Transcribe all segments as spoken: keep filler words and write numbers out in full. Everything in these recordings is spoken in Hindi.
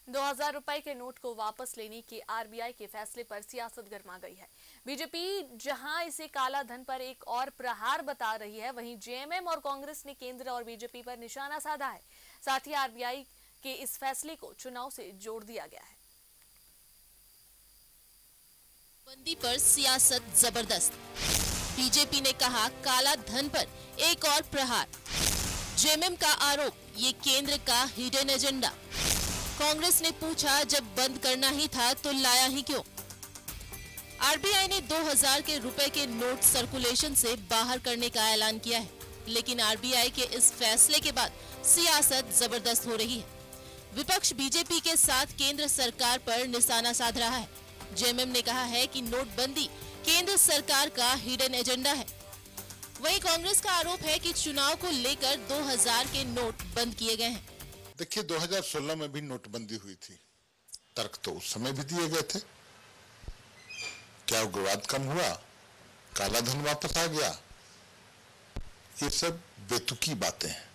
दो हजार रुपए के नोट को वापस लेने के आरबीआई के फैसले पर सियासत गर्मा गई है। बीजेपी जहां इसे काला धन पर एक और प्रहार बता रही है, वहीं जेएमएम और कांग्रेस ने केंद्र और बीजेपी पर निशाना साधा है। साथ ही आरबीआई के इस फैसले को चुनाव से जोड़ दिया गया है। बंदी पर सियासत जबरदस्त। बीजेपी ने कहा काला धन पर एक और प्रहार। जेएमएम का आरोप, ये केंद्र का हिडन एजेंडा। कांग्रेस ने पूछा जब बंद करना ही था तो लाया ही क्यों। आरबीआई ने दो हजार के रुपए के नोट सर्कुलेशन से बाहर करने का ऐलान किया है, लेकिन आरबीआई के इस फैसले के बाद सियासत जबरदस्त हो रही है। विपक्ष बीजेपी के साथ केंद्र सरकार पर निशाना साध रहा है। जेएमएम ने कहा है कि नोटबंदी केंद्र सरकार का हिडन एजेंडा है। वहीं कांग्रेस का आरोप है कि चुनाव को लेकर दो हजार के नोट बंद किए गए हैं। देखिए, दो हजार सोलह में भी नोटबंदी हुई थी, तर्क तो उस समय भी दिए गए थे। क्या विवाद कम हुआ? काला धन वापस आ गया? ये सब बेतुकी बातें हैं।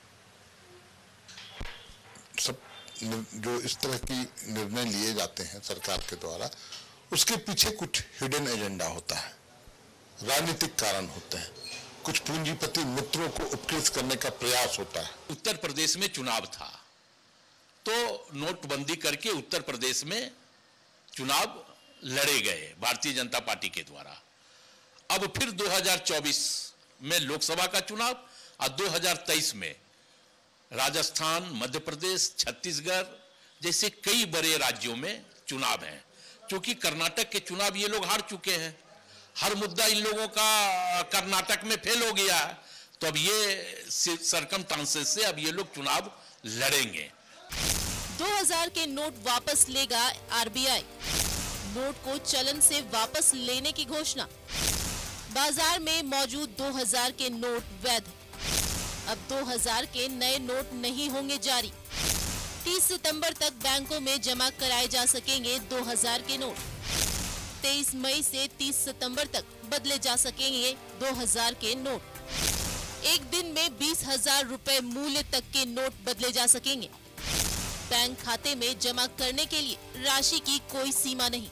सब जो इस तरह की निर्णय लिए जाते हैं सरकार के द्वारा, उसके पीछे कुछ हिडन एजेंडा होता है, राजनीतिक कारण होते हैं, कुछ पूंजीपति मित्रों को उपकृत करने का प्रयास होता है। उत्तर प्रदेश में चुनाव था तो नोटबंदी करके उत्तर प्रदेश में चुनाव लड़े गए भारतीय जनता पार्टी के द्वारा। अब फिर दो हजार चौबीस में लोकसभा का चुनाव और दो हजार तेईस में राजस्थान, मध्य प्रदेश, छत्तीसगढ़ जैसे कई बड़े राज्यों में चुनाव हैं। क्योंकि कर्नाटक के चुनाव ये लोग हार चुके हैं, हर मुद्दा इन लोगों का कर्नाटक में फेल हो गया है, तो अब ये सरकमस्टांसेस से अब ये लोग चुनाव लड़ेंगे। दो हजार के नोट वापस लेगा आरबीआई। नोट को चलन से वापस लेने की घोषणा। बाजार में मौजूद दो हजार के नोट वैध। अब दो हजार के नए नोट नहीं होंगे जारी। तीस सितंबर तक बैंकों में जमा कराए जा सकेंगे दो हजार के नोट। तेईस मई से तीस सितंबर तक बदले जा सकेंगे दो हजार के नोट। एक दिन में बीस हजार रुपए मूल्य तक के नोट बदले जा सकेंगे। बैंक खाते में जमा करने के लिए राशि की कोई सीमा नहीं।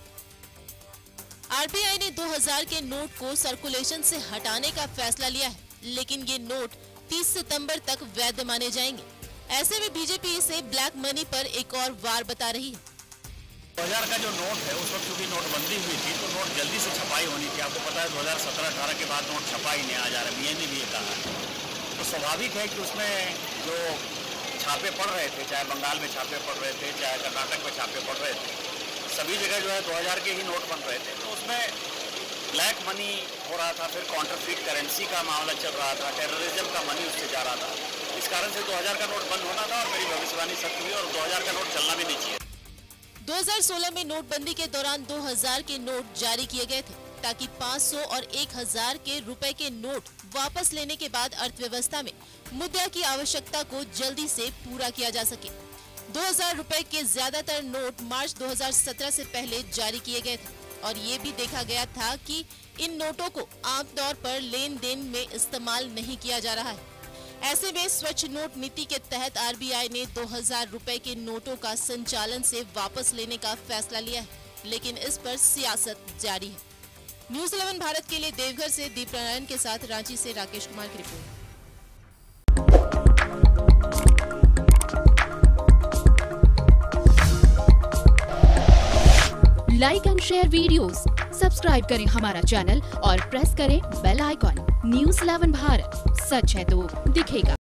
आरबीआई ने दो हजार के नोट को सर्कुलेशन से हटाने का फैसला लिया है, लेकिन ये नोट तीस सितंबर तक वैध माने जाएंगे। ऐसे में बीजेपी इसे ब्लैक मनी पर एक और वार बता रही है। दो हजार का जो नोट है, उस वक्त क्योंकि नोटबंदी हुई थी तो नोट जल्दी से छपाई होनी थी। आपको पता है दो हजार सत्रह अठारह के बाद नोट छपाई नहीं आ जा रहा, बीए ने भी ये कहा है। तो स्वाभाविक है कि उसमें जो छापे पड़ रहे थे, चाहे बंगाल में छापे पड़ रहे थे, चाहे कर्नाटक में छापे पड़ रहे थे, सभी जगह जो है दो हजार के ही नोट बन रहे थे। तो उसमें ब्लैक मनी हो रहा था, फिर काउंटरफीट करेंसी का मामला चल रहा था, टेररिज्म का मनी उससे जा रहा था। इस कारण से दो हजार का नोट बंद होना था और मेरी भविष्यवाणी सत्य हुई और दो हजार का नोट चलना भी नहीं चाहिए। दो हजार सोलह में नोटबंदी के दौरान दो हजार के नोट जारी किए गए थे ताकि पाँच सौ और एक हजार के रुपए के नोट वापस लेने के बाद अर्थव्यवस्था में मुद्रा की आवश्यकता को जल्दी से पूरा किया जा सके। दो हजार रुपए के ज्यादातर नोट मार्च दो हजार सत्रह से पहले जारी किए गए थे और ये भी देखा गया था कि इन नोटों को आमतौर पर लेन देन में इस्तेमाल नहीं किया जा रहा है। ऐसे में स्वच्छ नोट नीति के तहत आरबीआई ने दो हजार रुपए के नोटों का संचालन से वापस लेने का फैसला लिया है, लेकिन इस पर सियासत जारी है। न्यूज़ इलेवन भारत के लिए देवघर से दीप नारायण के साथ रांची से राकेश कुमार की report. Like and share videos, subscribe करें हमारा चैनल और प्रेस करें bell icon. News Eleven Bharat, सच है तो दिखेगा।